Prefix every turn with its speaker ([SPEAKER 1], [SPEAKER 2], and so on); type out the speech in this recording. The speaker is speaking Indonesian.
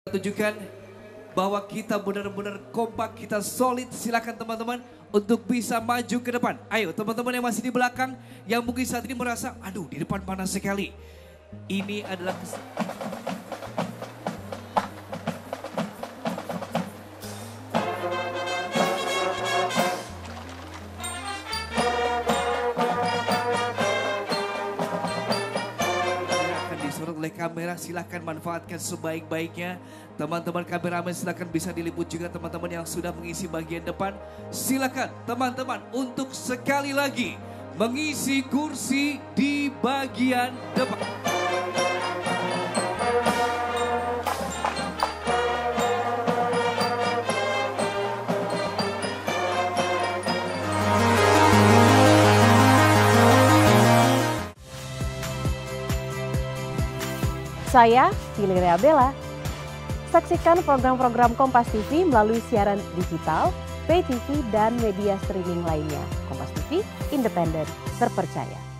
[SPEAKER 1] Tunjukkan bahwa kita benar-benar kompak, kita solid. Silakan teman-teman untuk bisa maju ke depan. Ayo teman-teman yang masih di belakang, yang mungkin saat ini merasa, aduh di depan panas sekali. Ini adalah disorot oleh kamera, silahkan manfaatkan sebaik-baiknya. Teman-teman kameramen silahkan bisa diliput juga teman-teman yang sudah mengisi bagian depan. Silahkan teman-teman untuk sekali lagi mengisi kursi di bagian depan.
[SPEAKER 2] Saya Valeria Bella. Saksikan program-program Kompas TV melalui siaran digital, pay TV, dan media streaming lainnya. Kompas TV, independen, terpercaya.